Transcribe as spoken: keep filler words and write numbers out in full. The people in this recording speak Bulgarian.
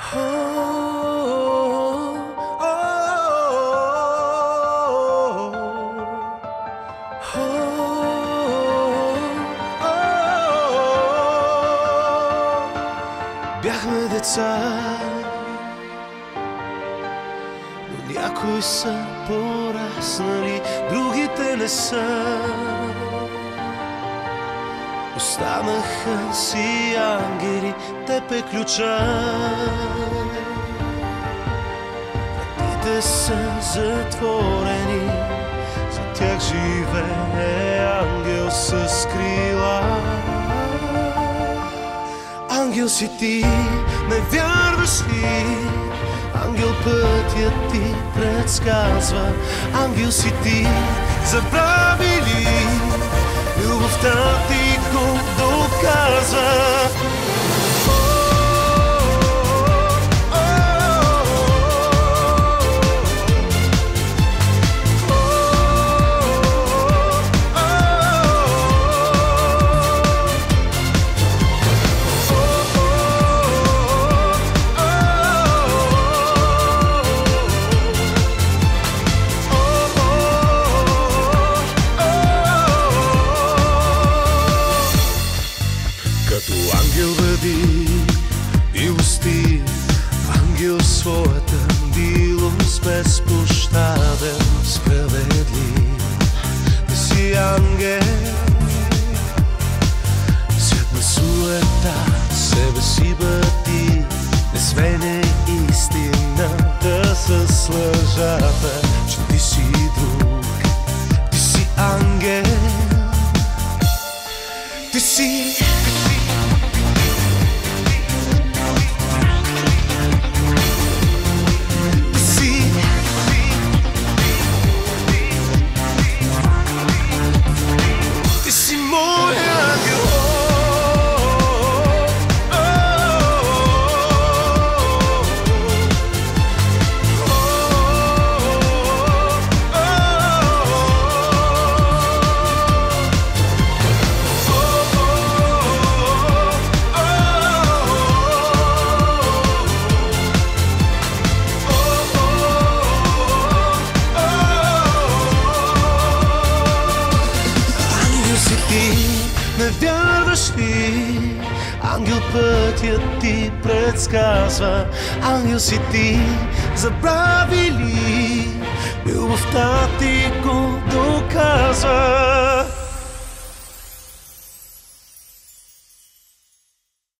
Бяхме деца, но някои са пораснали, другите не са. Останаха си ангели, теб е ключа. Вратите са затворени, за тях живее ангел с крила. Ангел си ти, не вярваш ли? Ангел пътя ти предсказва. Ангел си ти, забрави ли? Любовта ти го доказва. Като ангел бъди милостив, ангел своята милост безпощаден, справедлив. Ти си ангел, свят на суета, себе си бъди, не сменяй истината с лъжата, че ти си друг, ти си ангел, ти си. Не вярваш ли? Ангел пътя ти предсказва. Ангел си ти, забрави ли? Любовта ти го доказва.